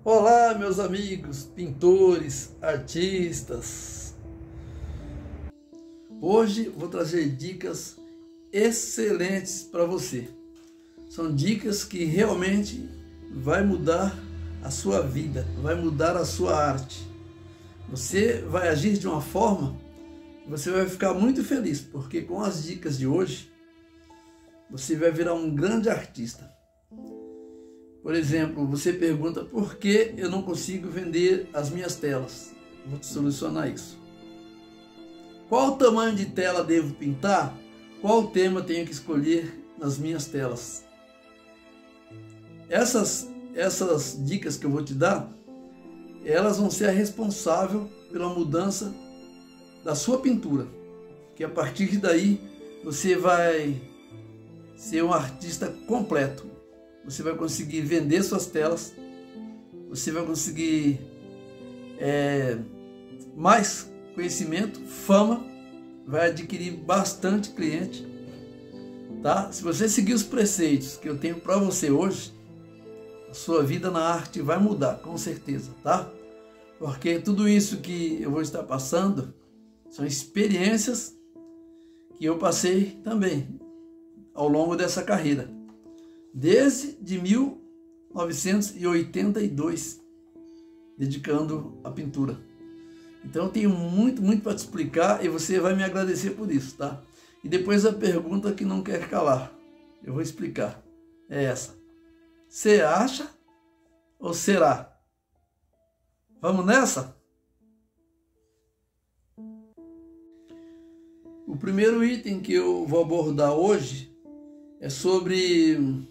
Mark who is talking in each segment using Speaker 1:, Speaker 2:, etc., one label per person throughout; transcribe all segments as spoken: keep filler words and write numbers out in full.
Speaker 1: Olá, meus amigos, pintores, artistas. Hoje vou trazer dicas excelentes para você. São dicas que realmente vai mudar a sua vida, vai mudar a sua arte. Você vai agir de uma forma que você vai ficar muito feliz, porque com as dicas de hoje você vai virar um grande artista. Por exemplo, você pergunta por que eu não consigo vender as minhas telas. Vou te solucionar isso. Qual tamanho de tela devo pintar? Qual tema tenho que escolher nas minhas telas? Essas, essas dicas que eu vou te dar, elas vão ser a responsável pela mudança da sua pintura. Que a partir daí você vai ser um artista completo. Você vai conseguir vender suas telas, você vai conseguir é, mais conhecimento, fama, vai adquirir bastante cliente, tá? Se você seguir os preceitos que eu tenho para você hoje, a sua vida na arte vai mudar, com certeza, tá? Porque tudo isso que eu vou estar passando são experiências que eu passei também ao longo dessa carreira. Desde de mil novecentos e oitenta e dois, dedicando a pintura. Então eu tenho muito, muito para te explicar e você vai me agradecer por isso, tá? E depois a pergunta que não quer calar, eu vou explicar, é essa. Você acha ou será? Vamos nessa? O primeiro item que eu vou abordar hoje é sobre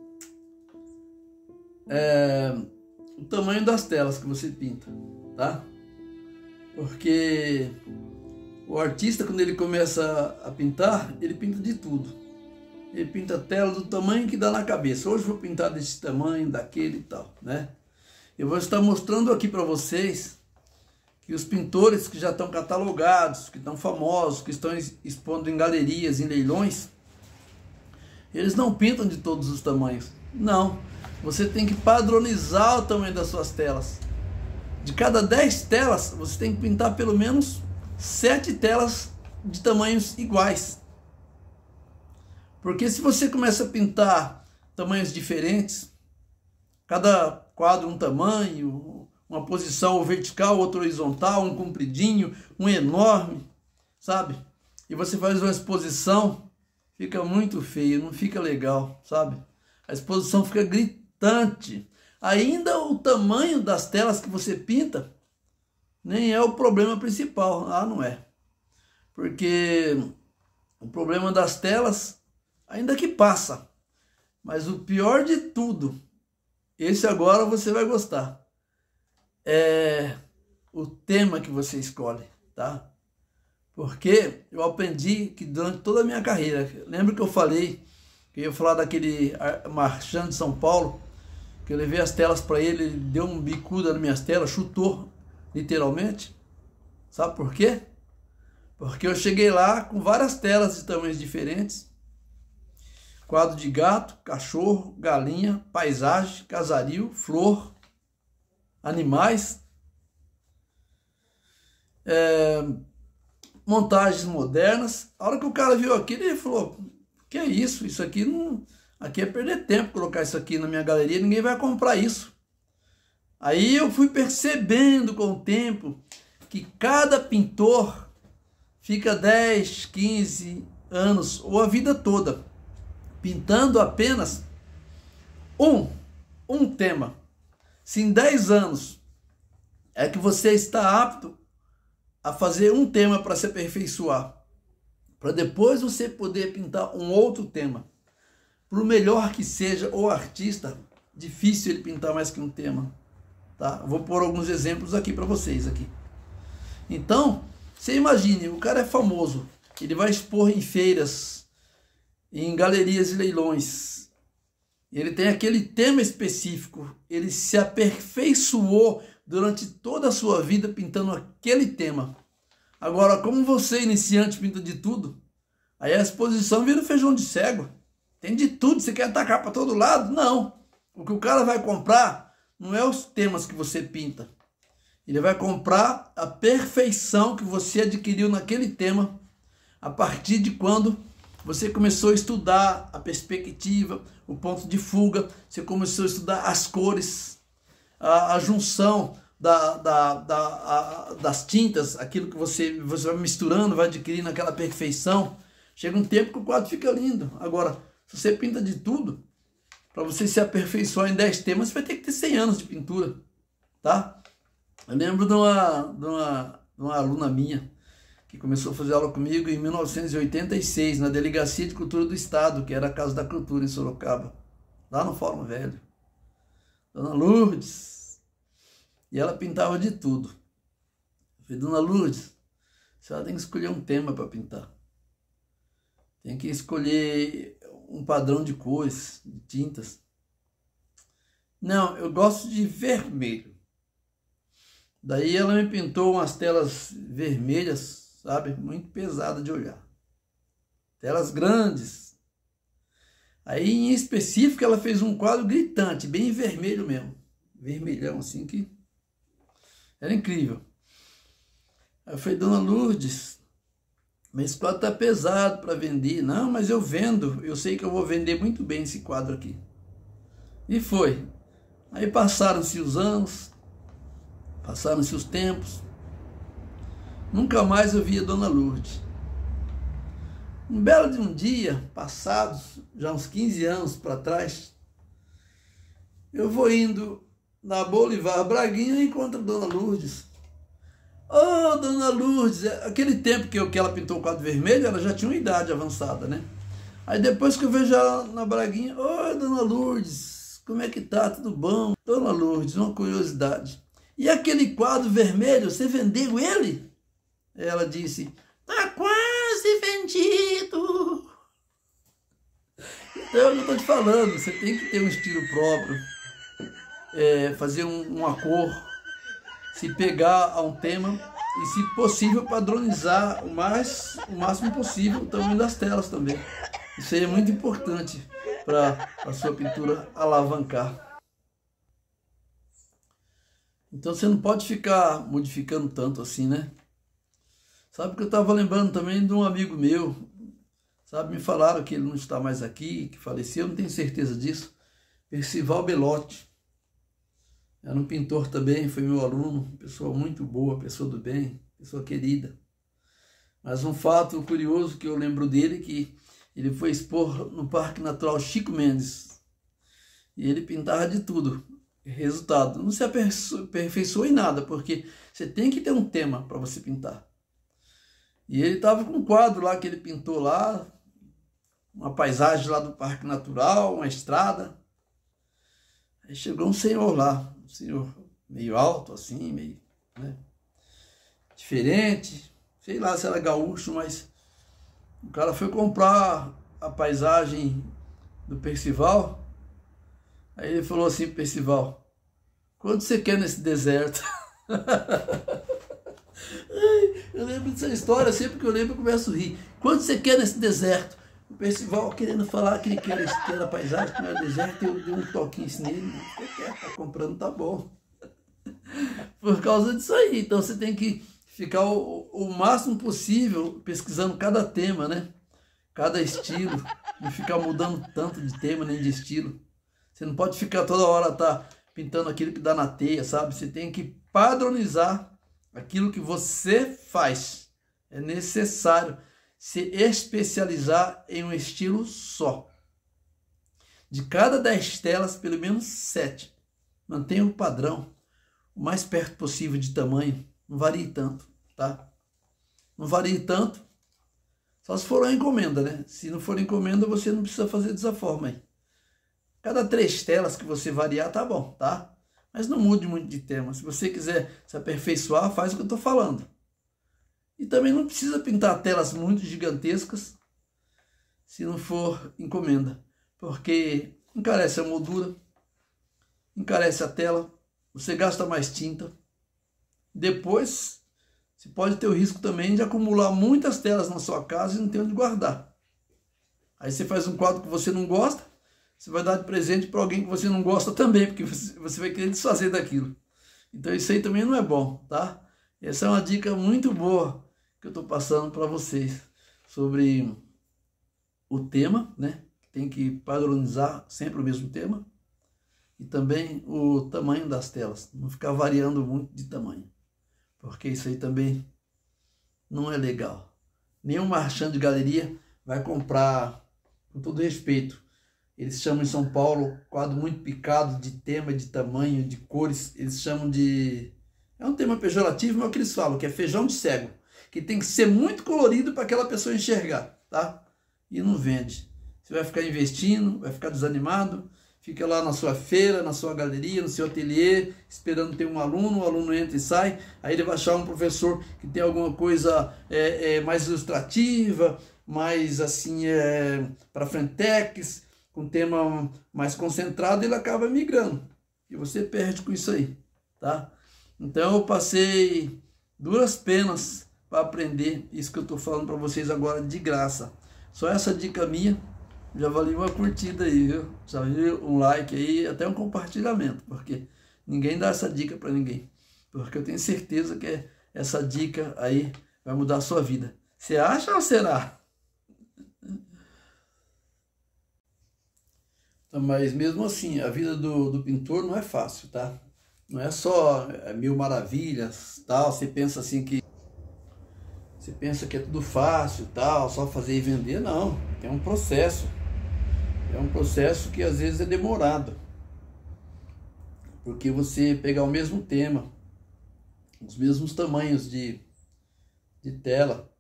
Speaker 1: É, o tamanho das telas que você pinta, tá? Porque o artista, quando ele começa a pintar, ele pinta de tudo. Ele pinta a tela do tamanho que dá na cabeça. Hoje eu vou pintar desse tamanho, daquele e tal, né? Eu vou estar mostrando aqui para vocês que os pintores que já estão catalogados, que estão famosos, que estão expondo em galerias, em leilões, eles não pintam de todos os tamanhos. Não. Você tem que padronizar o tamanho das suas telas. De cada dez telas, você tem que pintar pelo menos sete telas de tamanhos iguais. Porque se você começa a pintar tamanhos diferentes, cada quadro um tamanho, uma posição vertical, outra horizontal, um compridinho, um enorme, sabe? E você faz uma exposição, fica muito feio, não fica legal, sabe? A exposição fica gritante. Ainda o tamanho das telas que você pinta nem é o problema principal. Ah, não é. Porque o problema das telas ainda que passa. Mas o pior de tudo, esse agora você vai gostar, é o tema que você escolhe, tá? Porque eu aprendi que durante toda a minha carreira, lembra que eu falei que eu ia falar daquele marchand de São Paulo, que eu levei as telas para ele, ele deu um bicuda nas minhas telas, chutou, literalmente. Sabe por quê? Porque eu cheguei lá com várias telas de tamanhos diferentes. Quadro de gato, cachorro, galinha, paisagem, casario, flor, animais. É, montagens modernas. A hora que o cara viu aquilo, ele falou: que é isso? Isso aqui não... Aqui é perder tempo colocar isso aqui na minha galeria, ninguém vai comprar isso. Aí eu fui percebendo com o tempo que cada pintor fica dez, quinze anos ou a vida toda pintando apenas um, um tema. Se em dez anos é que você está apto a fazer um tema para se aperfeiçoar, para depois você poder pintar um outro tema. Por melhor que seja o artista, difícil ele pintar mais que um tema, tá? Vou pôr alguns exemplos aqui para vocês aqui. Então, você imagine, o cara é famoso, ele vai expor em feiras, em galerias e leilões. Ele tem aquele tema específico, ele se aperfeiçoou durante toda a sua vida pintando aquele tema. Agora, como você, iniciante, pinta de tudo, aí a exposição vira feijão de cego. Tem de tudo, você quer atacar para todo lado? Não. O que o cara vai comprar não é os temas que você pinta. Ele vai comprar a perfeição que você adquiriu naquele tema a partir de quando você começou a estudar a perspectiva, o ponto de fuga, você começou a estudar as cores, a, a junção da, da, da, a, das tintas, aquilo que você, você vai misturando, vai adquirindo aquela perfeição. Chega um tempo que o quadro fica lindo. Agora, se você pinta de tudo, para você se aperfeiçoar em dez temas, você vai ter que ter cem anos de pintura, tá? Eu lembro de uma, de uma, de uma aluna minha, que começou a fazer aula comigo em mil novecentos e oitenta e seis, na Delegacia de Cultura do Estado, que era a Casa da Cultura em Sorocaba, lá no Fórum Velho. Dona Lourdes. E ela pintava de tudo. Eu falei, Dona Lourdes, a senhora tem que escolher um tema para pintar. Tem que escolher um padrão de cores, de tintas. Não, eu gosto de vermelho. Daí ela me pintou umas telas vermelhas, sabe? Muito pesada de olhar. Telas grandes. Aí, em específico, ela fez um quadro gritante, bem vermelho mesmo. Vermelhão, assim, que era incrível. Aí eu falei, Dona Lourdes, mas esse quadro tá pesado para vender. Não, mas eu vendo. Eu sei que eu vou vender muito bem esse quadro aqui. E foi. Aí passaram-se os anos, passaram-se os tempos. Nunca mais eu via Dona Lourdes. Um belo de um dia, passados já uns quinze anos para trás, eu vou indo na Bolivar Braguinha e encontro a Dona Lourdes. Ô, oh, Dona Lourdes, aquele tempo que, eu, que ela pintou o quadro vermelho, ela já tinha uma idade avançada, né? Aí depois que eu vejo ela na Braguinha, ô, oh, Dona Lourdes, como é que tá? Tudo bom? Dona Lourdes, uma curiosidade. E aquele quadro vermelho, você vendeu ele? Ela disse, tá quase vendido. Então, eu estou te falando, você tem que ter um estilo próprio, é, fazer um, uma cor, se pegar a um tema e, se possível, padronizar o, mais, o máximo possível o tamanho das telas também. Isso aí é muito importante para a sua pintura alavancar. Então você não pode ficar modificando tanto assim, né? Sabe que eu estava lembrando também de um amigo meu, sabe? Me falaram que ele não está mais aqui, que faleceu, eu não tenho certeza disso. Percival Belotti. Era um pintor também, foi meu aluno, pessoa muito boa, pessoa do bem, pessoa querida. Mas um fato curioso que eu lembro dele, que ele foi expor no Parque Natural Chico Mendes. E ele pintava de tudo. Resultado, não se aperfeiçoou em nada, porque você tem que ter um tema para você pintar. E ele estava com um quadro lá que ele pintou lá, uma paisagem lá do Parque Natural, uma estrada. Aí chegou um senhor lá, um senhor meio alto assim, meio, né, diferente, sei lá se era gaúcho, mas o cara foi comprar a paisagem do Percival. Aí ele falou assim, Percival, quanto você quer nesse deserto? Eu lembro dessa história, sempre que eu lembro eu começo a rir. Quanto você quer nesse deserto? O Percival querendo falar que ele quer a paisagem, que não era deserto, eu dei um toquinho assim nele. Você quer, tá comprando, tá bom. Por causa disso aí, então você tem que ficar o, o máximo possível pesquisando cada tema, né? Cada estilo, não ficar mudando tanto de tema nem de estilo. Você não pode ficar toda hora tá pintando aquilo que dá na teia, sabe? Você tem que padronizar aquilo que você faz. É necessário se especializar em um estilo só. De cada dez telas, pelo menos sete. Mantenha o padrão, o mais perto possível de tamanho. Não varie tanto, tá? Não varie tanto, só se for uma encomenda, né? Se não for encomenda, você não precisa fazer dessa forma aí. Cada três telas que você variar, tá bom, tá? Mas não mude muito de tema. Se você quiser se aperfeiçoar, faz o que eu estou falando. E também não precisa pintar telas muito gigantescas se não for encomenda. Porque encarece a moldura, encarece a tela, você gasta mais tinta. Depois, você pode ter o risco também de acumular muitas telas na sua casa e não ter onde guardar. Aí você faz um quadro que você não gosta, você vai dar de presente para alguém que você não gosta também, porque você, você vai querer desfazer daquilo. Então isso aí também não é bom, tá? Essa é uma dica muito boa que eu estou passando para vocês sobre o tema, né? Tem que padronizar sempre o mesmo tema. E também o tamanho das telas, não ficar variando muito de tamanho, porque isso aí também não é legal. Nenhum marchand de galeria vai comprar, com todo respeito, eles chamam em São Paulo quadro muito picado de tema, de tamanho, de cores, eles chamam de... é um tema pejorativo, mas é o que eles falam, que é feijão de cego, que tem que ser muito colorido para aquela pessoa enxergar, tá? E não vende. Você vai ficar investindo, vai ficar desanimado, fica lá na sua feira, na sua galeria, no seu ateliê, esperando ter um aluno, o aluno entra e sai, aí ele vai achar um professor que tem alguma coisa é, é, mais ilustrativa, mais assim, é, para frentex, com tema mais concentrado, ele acaba migrando. E você perde com isso aí, tá? Então eu passei duras penas para aprender isso que eu estou falando para vocês agora de graça. Só essa dica minha já valeu uma curtida aí, viu? Já viu um like aí, até um compartilhamento, porque ninguém dá essa dica para ninguém. Porque eu tenho certeza que essa dica aí vai mudar a sua vida. Você acha ou será? Mas mesmo assim, a vida do, do pintor não é fácil, tá? Não é só mil maravilhas, tal. Você pensa assim que... Você pensa que é tudo fácil, tal, só fazer e vender. Não, tem um processo. É um processo que às vezes é demorado, porque você pegar o mesmo tema, os mesmos tamanhos de, de tela,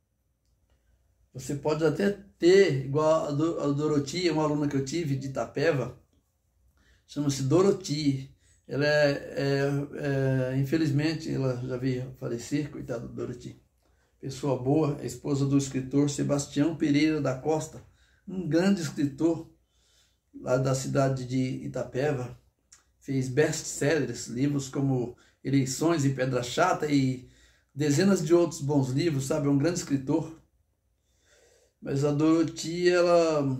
Speaker 1: você pode até ter, igual a, Do, a Doroti, uma aluna que eu tive de Itapeva, chama-se Doroti, ela é, é, é, infelizmente, ela já veio falecer, coitada da Doroti, pessoa boa, a esposa do escritor Sebastião Pereira da Costa, um grande escritor lá da cidade de Itapeva, fez best-sellers, livros como Eleições e Pedra Chata e dezenas de outros bons livros, sabe? É um grande escritor. Mas a Doroti, ela,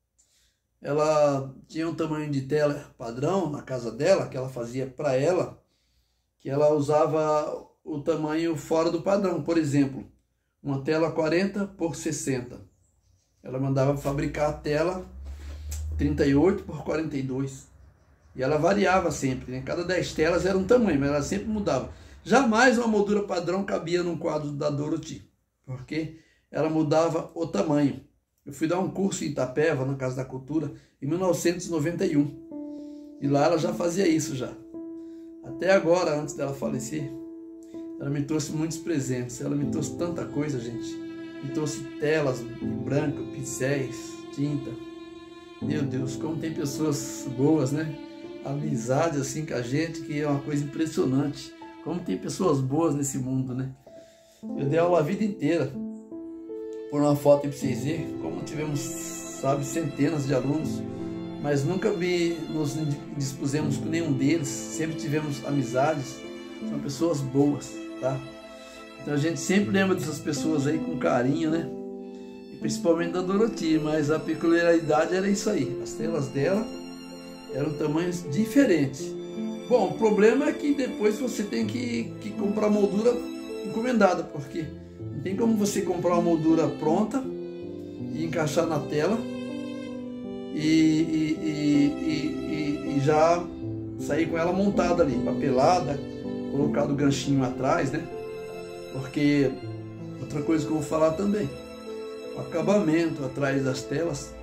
Speaker 1: ela tinha um tamanho de tela padrão na casa dela, que ela fazia para ela, que ela usava o tamanho fora do padrão. Por exemplo, uma tela quarenta por sessenta. Ela mandava fabricar a tela trinta e oito por quarenta e dois. E ela variava sempre, né? Cada dez telas era um tamanho, mas ela sempre mudava. Jamais uma moldura padrão cabia num quadro da Doroti, porque ela mudava o tamanho. Eu fui dar um curso em Itapeva, na Casa da Cultura, em mil novecentos e noventa e um. E lá ela já fazia isso já. Até agora, antes dela falecer, ela me trouxe muitos presentes. Ela me trouxe tanta coisa, gente. Me trouxe telas em branco, pincéis, tinta. Meu Deus, como tem pessoas boas, né? Amizade assim com a gente, que é uma coisa impressionante. Como tem pessoas boas nesse mundo, né? Eu dei aula a vida inteira. Por uma foto aí para vocês verem, como tivemos, sabe, centenas de alunos, mas nunca me, nos dispusemos com nenhum deles, sempre tivemos amizades, são pessoas boas, tá? Então a gente sempre lembra dessas pessoas aí com carinho, né? E principalmente da Doroti, mas a peculiaridade era isso aí, as telas dela eram tamanhos diferentes. Bom, o problema é que depois você tem que, que comprar moldura encomendada, porque não tem como você comprar uma moldura pronta e encaixar na tela e, e, e, e, e já sair com ela montada ali, papelada, colocado o ganchinho atrás, né? Porque outra coisa que eu vou falar também, o acabamento atrás das telas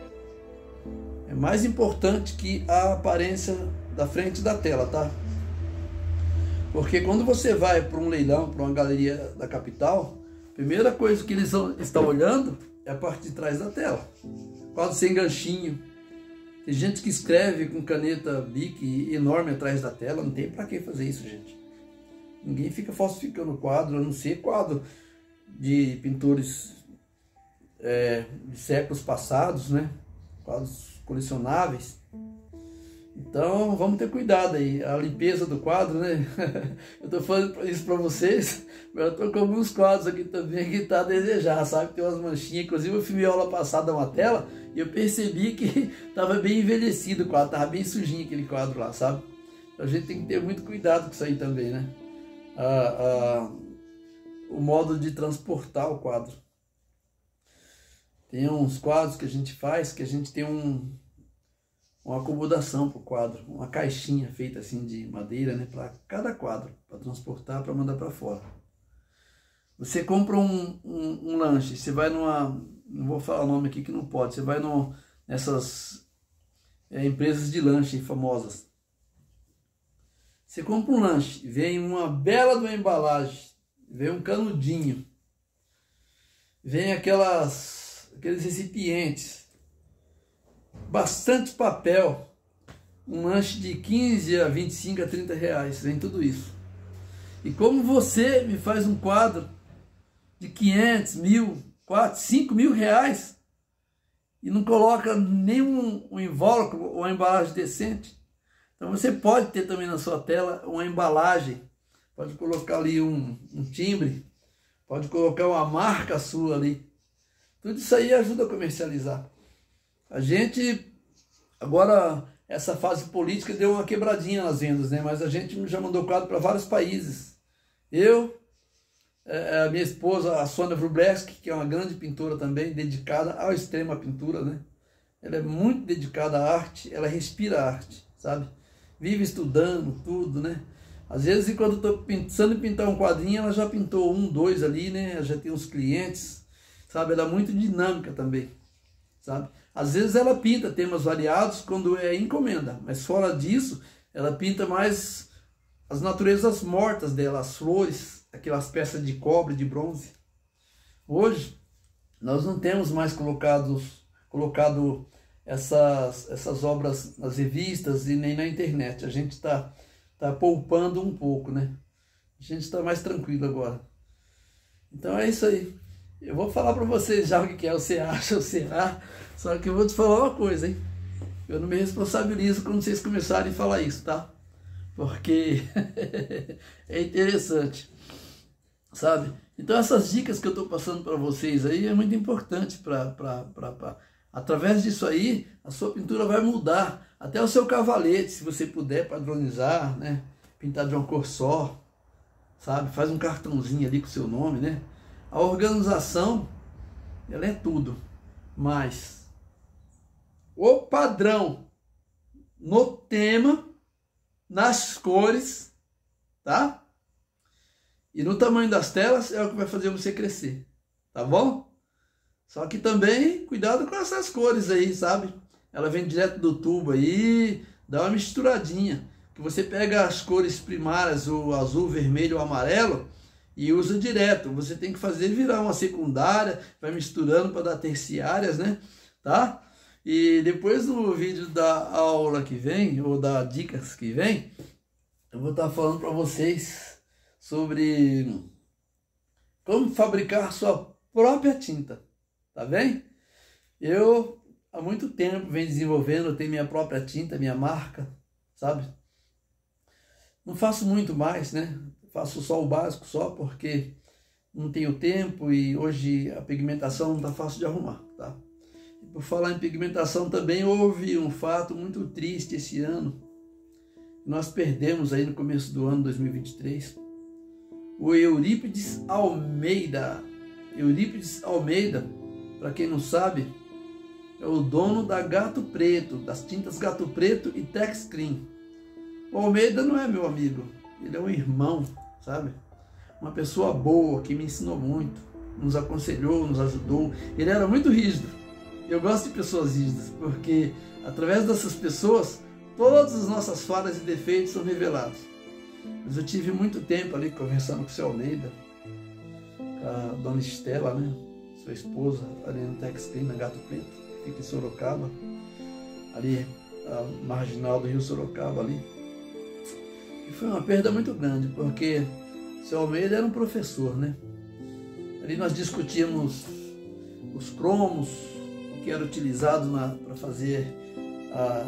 Speaker 1: é mais importante que a aparência da frente da tela, tá? Porque quando você vai para um leilão, para uma galeria da capital, a primeira coisa que eles estão olhando é a parte de trás da tela. Quase sem ganchinho. Tem gente que escreve com caneta Bic enorme atrás da tela. Não tem para que fazer isso, gente. Ninguém fica falsificando quadro, a não ser quadro de pintores é, de séculos passados, né? Quadros colecionáveis. Então vamos ter cuidado aí, a limpeza do quadro, né? Eu tô falando isso para vocês, mas eu tô com alguns quadros aqui também que tá a desejar, sabe? Tem umas manchinhas, inclusive eu filmei a aula passada uma tela e eu percebi que tava bem envelhecido o quadro, tava bem sujinho aquele quadro lá, sabe? Então a gente tem que ter muito cuidado com isso aí também, né? Ah, ah, o modo de transportar o quadro. Tem uns quadros que a gente faz que a gente tem um uma acomodação para o quadro, uma caixinha feita assim de madeira, né, para cada quadro, para transportar, para mandar para fora. Você compra um, um, um lanche, você vai numa, não vou falar o nome aqui que não pode, você vai no, nessas é, empresas de lanche famosas. Você compra um lanche, vem uma bela de uma embalagem, vem um canudinho, vem aquelas, aqueles recipientes, bastante papel, um lanche de quinze a vinte e cinco a trinta reais, vem tudo isso. E como você me faz um quadro de quinhentos, mil, quatro, cinco mil reais e não coloca nenhum um invólucro ou uma embalagem decente, então você pode ter também na sua tela uma embalagem, pode colocar ali um, um timbre, pode colocar uma marca sua ali, tudo isso aí ajuda a comercializar. A gente, agora, essa fase política deu uma quebradinha nas vendas, né? Mas a gente já mandou quadro para vários países. Eu, a minha esposa, a Sônia Wróblewski, que é uma grande pintora também, dedicada ao extremo à pintura, né? Ela é muito dedicada à arte, ela respira a arte, sabe? Vive estudando tudo, né? Às vezes, quando estou pensando em pintar um quadrinho, ela já pintou um, dois ali, né? Ela já tem uns clientes, sabe? Ela é muito dinâmica também, sabe? Às vezes ela pinta temas variados quando é encomenda, mas fora disso, ela pinta mais as naturezas mortas dela, as flores, aquelas peças de cobre, de bronze. Hoje, nós não temos mais colocado, colocado essas, essas obras nas revistas e nem na internet. A gente está tá poupando um pouco, né? A gente está mais tranquilo agora. Então é isso aí. Eu vou falar para vocês já o que é o Você Acha, o Será, só que eu vou te falar uma coisa, hein? Eu não me responsabilizo quando vocês começarem a falar isso, tá? Porque é interessante, sabe? Então essas dicas que eu estou passando para vocês aí é muito importante para... Através disso aí, a sua pintura vai mudar. Até o seu cavalete, se você puder padronizar, né? Pintar de uma cor só, sabe? Faz um cartãozinho ali com o seu nome, né? A organização, ela é tudo, mas o padrão no tema, nas cores, tá? E no tamanho das telas é o que vai fazer você crescer, tá bom? Só que também, cuidado com essas cores aí, sabe? Ela vem direto do tubo aí, dá uma misturadinha. Que você pega as cores primárias, o azul, vermelho, o amarelo, e usa direto. Você tem que fazer virar uma secundária, vai misturando para dar terciárias, né? Tá? E depois no vídeo da aula que vem, ou da dicas que vem, eu vou estar falando para vocês sobre como fabricar sua própria tinta, tá bem? Eu há muito tempo venho desenvolvendo, eu tenho minha própria tinta, minha marca, sabe? Não faço muito mais, né? Faço só o básico, só porque não tenho tempo e hoje a pigmentação não está fácil de arrumar, tá? E por falar em pigmentação também, houve um fato muito triste esse ano. Nós perdemos aí no começo do ano dois mil e vinte e três o Eurípides Almeida. Eurípides Almeida, para quem não sabe, é o dono da Gato Preto, das tintas Gato Preto e Tex Clean. O Almeida não é meu amigo, ele é um irmão, sabe? Uma pessoa boa, que me ensinou muito, nos aconselhou, nos ajudou. Ele era muito rígido. Eu gosto de pessoas rígidas, porque através dessas pessoas, todas as nossas falhas e defeitos são revelados. Mas eu tive muito tempo ali conversando com o seu Almeida, com a dona Estela, né? Sua esposa, ali no Tex Clean, na Gato Preto, que fica em Sorocaba, ali, a marginal do Rio Sorocaba ali. E foi uma perda muito grande, porque o seu Almeida era um professor, né? Ali nós discutíamos os cromos, o que era utilizado para fazer a,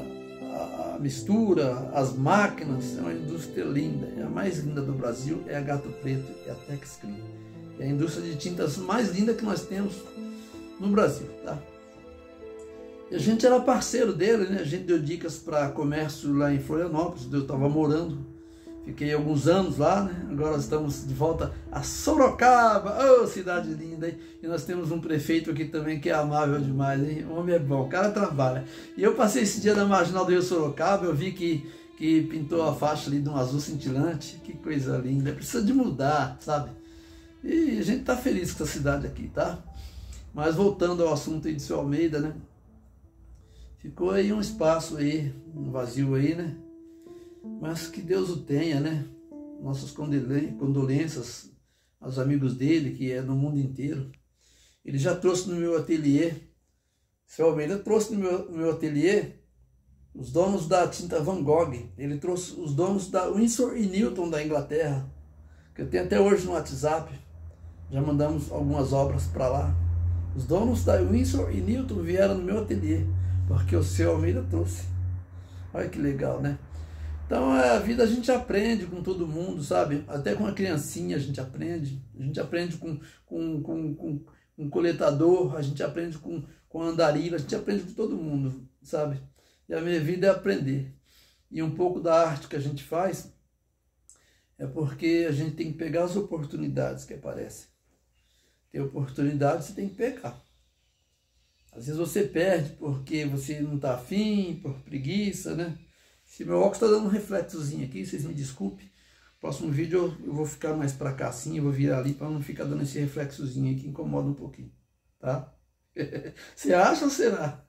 Speaker 1: a, a mistura, as máquinas, é uma indústria linda. É a mais linda do Brasil, é a Gato Preto e a Tex Clean. É a indústria de tintas mais linda que nós temos no Brasil, tá? E a gente era parceiro dele, né? A gente deu dicas para comércio lá em Florianópolis, onde eu estava morando. Fiquei alguns anos lá, né? Agora estamos de volta a Sorocaba, oh, cidade linda, hein? E nós temos um prefeito aqui também que é amável demais, hein? O homem é bom, o cara trabalha. E eu passei esse dia na marginal do Rio Sorocaba, eu vi que, que pintou a faixa ali de um azul cintilante, que coisa linda, precisa de mudar, sabe? E a gente tá feliz com essa cidade aqui, tá? Mas voltando ao assunto aí de seu Almeida, né? Ficou aí um espaço aí, um vazio aí, né? Mas que Deus o tenha, né? Nossas condolências aos amigos dele, que é no mundo inteiro. Ele já trouxe no meu ateliê, seu Almeida trouxe no meu, no meu ateliê os donos da tinta Van Gogh. Ele trouxe os donos da Winsor e Newton da Inglaterra, que eu tenho até hoje no WhatsApp. Já mandamos algumas obras para lá. Os donos da Winsor e Newton vieram no meu ateliê, porque o seu Almeida trouxe. Olha que legal, né? Então a vida a gente aprende com todo mundo, sabe? Até com a criancinha a gente aprende. A gente aprende com, com, com, com um coletador, a gente aprende com, com andarilho, a gente aprende com todo mundo, sabe? E a minha vida é aprender. E um pouco da arte que a gente faz é porque a gente tem que pegar as oportunidades que aparecem. Tem oportunidade, você tem que pegar. Às vezes você perde porque você não está afim, por preguiça, né? Se meu óculos está dando um reflexozinho aqui, vocês me desculpem. Próximo vídeo eu vou ficar mais para cá assim, eu vou virar ali para não ficar dando esse reflexozinho aí que incomoda um pouquinho, tá? Você acha ou será?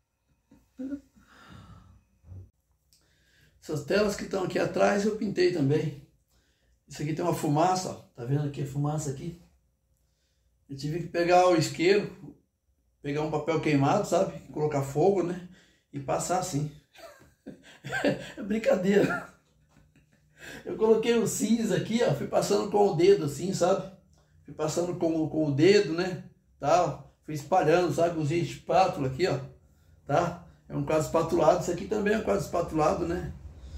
Speaker 1: Essas telas que estão aqui atrás eu pintei também. Isso aqui tem uma fumaça, ó. Tá vendo aqui a fumaça aqui? Eu tive que pegar o isqueiro, pegar um papel queimado, sabe? Colocar fogo, né? E passar assim. É brincadeira. Eu coloquei o cinza aqui, ó, fui passando com o dedo assim, sabe? Fui passando com, com o dedo, né? Tal. Fui espalhando, sabe? Usei espátula aqui, ó. Tá? É um quadro espatulado. Isso aqui também é um quadro espatulado, né?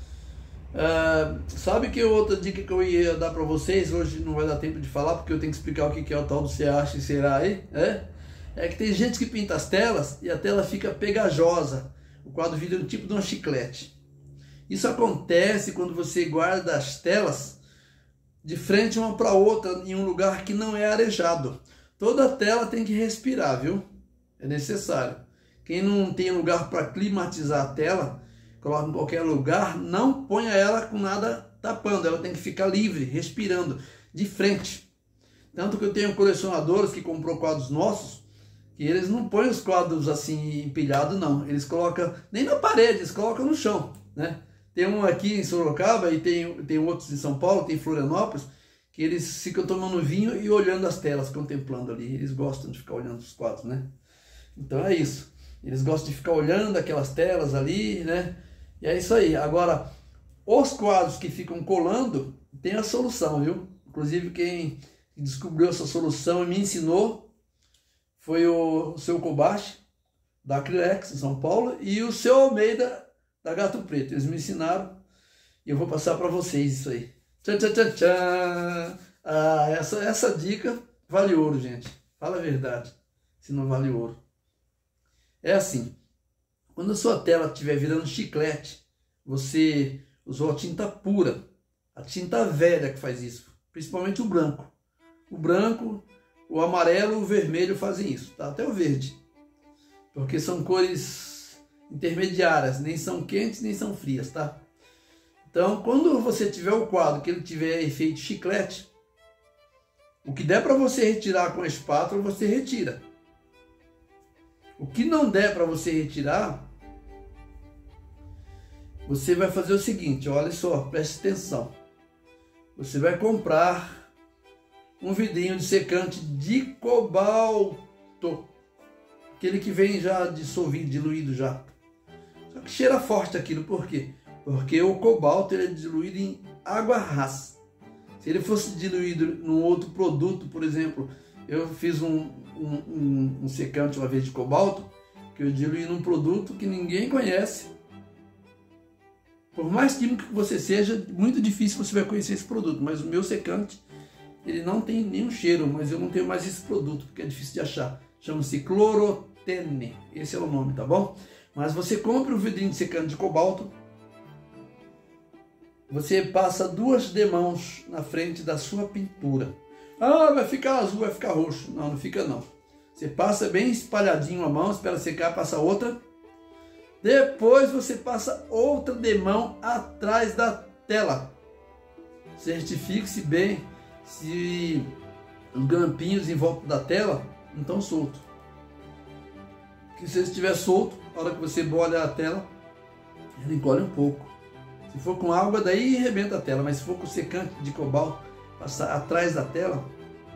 Speaker 1: Uh, sabe que outra dica que eu ia dar para vocês, hoje não vai dar tempo de falar, porque eu tenho que explicar o que é o tal do você acha e será aí, é? É que tem gente que pinta as telas e a tela fica pegajosa. O quadro vira um tipo de um chiclete. Isso acontece quando você guarda as telas de frente uma para outra em um lugar que não é arejado. Toda tela tem que respirar, viu? É necessário. Quem não tem lugar para climatizar a tela, coloca em qualquer lugar, não ponha ela com nada tapando. Ela tem que ficar livre, respirando, de frente. Tanto que eu tenho colecionadores que comprou quadros nossos, que eles não põem os quadros assim empilhados, não. Eles colocam nem na parede, eles colocam no chão, né? Tem um aqui em Sorocaba e tem, tem outros em São Paulo, tem em Florianópolis, que eles ficam tomando vinho e olhando as telas, contemplando ali. Eles gostam de ficar olhando os quadros, né? Então é isso. Eles gostam de ficar olhando aquelas telas ali, né? E é isso aí. Agora, os quadros que ficam colando, tem a solução, viu? Inclusive quem descobriu essa solução e me ensinou foi o seu Kobashi, da Acrylex, em São Paulo, e o seu Almeida, da Gato Preto. Eles me ensinaram e eu vou passar para vocês isso aí. Tchan, tchan, tchan, tchan. Ah, essa, essa dica vale ouro, gente. Fala a verdade, se não vale ouro. É assim, quando a sua tela estiver virando chiclete, você usou a tinta pura, a tinta velha que faz isso, principalmente o branco. O branco, o amarelo, o vermelho fazem isso, tá? Até o verde, porque são cores intermediárias, nem são quentes nem são frias, tá? Então, quando você tiver o quadro que ele tiver efeito chiclete, o que der para você retirar com a espátula, você retira. O que não der para você retirar, você vai fazer o seguinte, olha só, preste atenção. Você vai comprar um vidrinho de secante de cobalto, aquele que vem já dissolvido, diluído já. Só que cheira forte aquilo, por quê? Porque o cobalto ele é diluído em água rasa. Se ele fosse diluído num outro produto, por exemplo, eu fiz um, um, um, um secante uma vez de cobalto, que eu diluí num produto que ninguém conhece, Por mais químico que você seja, muito difícil você vai conhecer esse produto. Mas o meu secante, ele não tem nenhum cheiro, mas eu não tenho mais esse produto, porque é difícil de achar. Chama-se Clorotene, esse é o nome, tá bom? Mas você compra o vidrinho de secante de cobalto, você passa duas demãos na frente da sua pintura. Ah, vai ficar azul, vai ficar roxo. Não, não fica não. Você passa bem espalhadinho a mão, espera secar, passa outra. Depois você passa outra demão atrás da tela. Certifique-se bem se os grampinhos em volta da tela não estão soltos. Porque se ele estiver solto, na hora que você molha a tela, ele encolhe um pouco. Se for com água, daí arrebenta a tela. Mas se for com secante de cobalto, passar atrás da tela,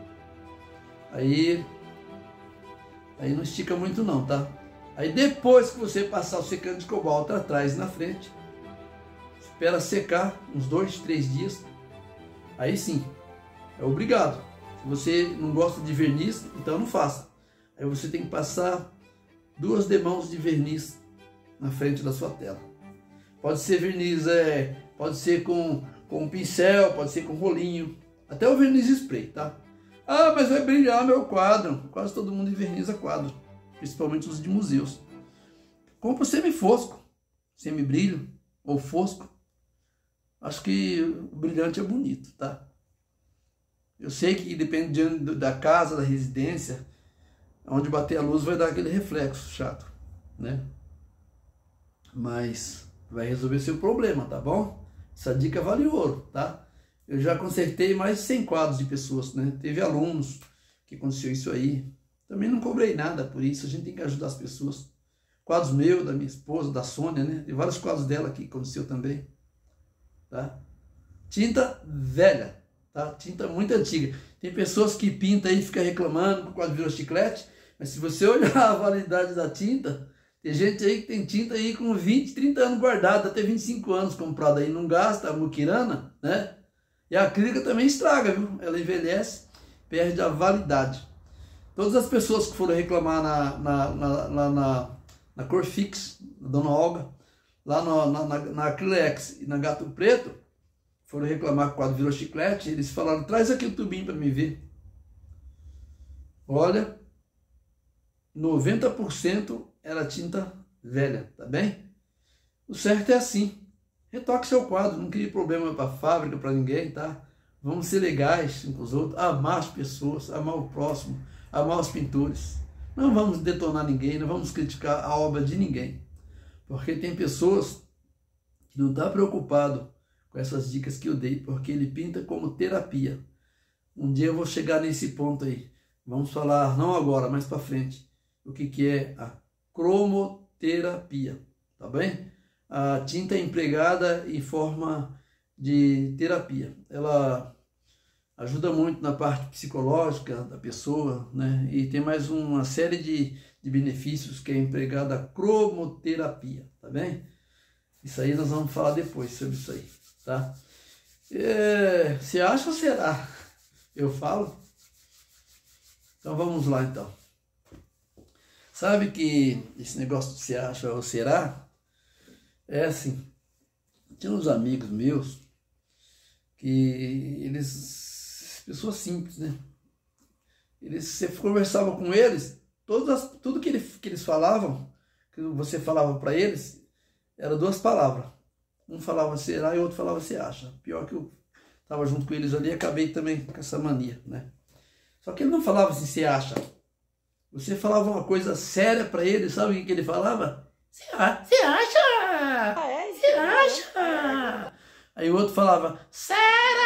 Speaker 1: aí, aí não estica muito não, tá? Aí depois que você passar o secante de cobalto atrás e na frente, espera secar uns dois, três dias. Aí sim, é obrigado. Se você não gosta de verniz, então não faça. Aí você tem que passar duas demãos de verniz na frente da sua tela. Pode ser verniz, é, pode ser com, com pincel, pode ser com rolinho, até o verniz spray, tá? Ah, mas vai brilhar meu quadro. Quase todo mundo inverniza quadro, principalmente os de museus. Compra o semifosco, semibrilho ou fosco. Acho que o brilhante é bonito, tá? Eu sei que depende da casa, da residência, onde bater a luz vai dar aquele reflexo chato, né? Mas vai resolver seu problema, tá bom? Essa dica vale ouro, tá? Eu já consertei mais de cem quadros de pessoas, né? Teve alunos que aconteceu isso aí. Também não cobrei nada por isso, a gente tem que ajudar as pessoas. Quadros meus, da minha esposa, da Sônia, né? Tem vários quadros dela que aconteceu também, tá? Tinta velha, tá? Tinta muito antiga. Tem pessoas que pintam aí e ficam reclamando que o quadro virou chiclete, mas se você olhar a validade da tinta, tem gente aí que tem tinta aí com vinte, trinta anos guardada, até vinte e cinco anos comprada aí, não gasta, a muquirana, né? E a acrílica também estraga, viu? Ela envelhece, perde a validade. Todas as pessoas que foram reclamar na, na, na, na, na, na Corfix, na Dona Olga, lá no, na, na, na Acrylex e na Gato Preto, foram reclamar que o quadro virou chiclete, eles falaram, traz aqui o tubinho para me ver. Olha, noventa por cento era tinta velha, tá bem? O certo é assim. Retoque seu quadro, não crie problema para a fábrica, para ninguém, tá? Vamos ser legais uns com os outros, amar as pessoas, amar o próximo, amar os pintores. Não vamos detonar ninguém, não vamos criticar a obra de ninguém. Porque tem pessoas que não estão preocupadas com essas dicas que eu dei, porque ele pinta como terapia. Um dia eu vou chegar nesse ponto aí. Vamos falar, não agora, mas para frente, o que, que é a cromoterapia, tá bem? A tinta é empregada em forma de terapia. Ela ajuda muito na parte psicológica da pessoa, né? E tem mais uma série de, de benefícios que é empregada a cromoterapia, tá bem? Isso aí nós vamos falar depois sobre isso aí, tá? É, você acha ou será? Eu falo? Então vamos lá então. Sabe que esse negócio de se acha ou será? É assim, tinha uns amigos meus que eles, pessoas simples, né? Eles, você conversava com eles, todas, tudo que, ele, que eles falavam, que você falava para eles, era duas palavras. Um falava será e o outro falava se acha. Pior que eu estava junto com eles ali e acabei também com essa mania, né? Só que ele não falava assim, se acha. Você falava uma coisa séria para ele, sabe o que ele falava? Você acha?
Speaker 2: Ah, é?
Speaker 1: Você acha? Aí o outro falava, será?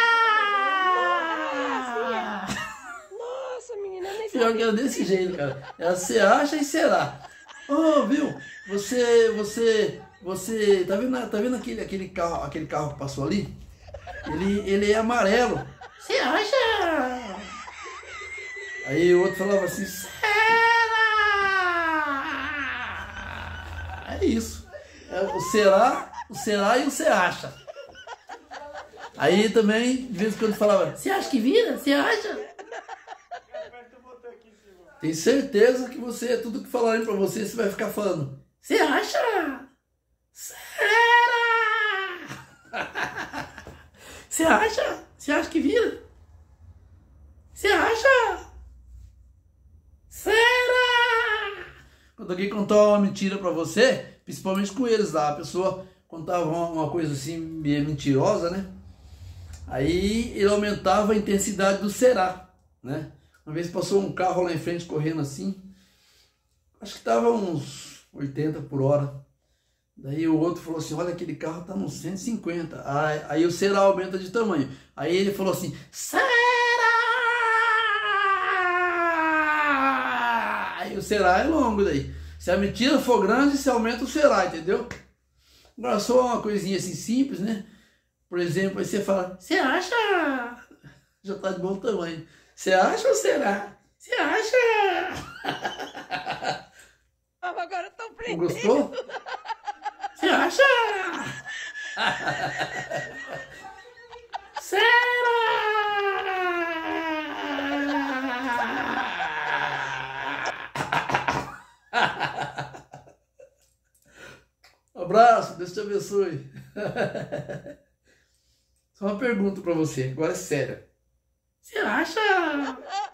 Speaker 2: Nossa, menina, nem
Speaker 1: Pior que era desse jeito, cara. Era você acha e será. Oh, viu? Você, você, você, tá vendo, tá vendo aquele, aquele, carro, aquele carro que passou ali? Ele, ele é amarelo. Você acha? Aí o outro falava assim, será? É isso. É o será, o será e o você acha. Aí também, de vez em quando falava, você acha que vira? Você acha? Tem certeza que você, tudo que falarem pra você, você vai ficar falando, você acha? Será? Você acha? Você acha que vira? Você acha? Será? Quando alguém contar uma mentira pra você, principalmente com eles lá, a pessoa contava uma, uma coisa assim, meio mentirosa, né? Aí ele aumentava a intensidade do será, né? Uma vez passou um carro lá em frente correndo assim, acho que tava uns oitenta por hora. Daí o outro falou assim, olha, aquele carro tá nos cento e cinquenta. Aí, aí o será aumenta de tamanho. Aí ele falou assim, será? Aí o será é longo daí. Se a mentira for grande, você aumenta o será, entendeu? Agora só uma coisinha assim simples, né? Por exemplo, aí você fala, você acha? Já tá de bom tamanho. Você acha ou será? Você acha?
Speaker 2: Agora eu tô aprendendo.
Speaker 1: Gostou? Você acha? Será? Um abraço, Deus te abençoe. Só uma pergunta pra você, agora é séria. Você acha?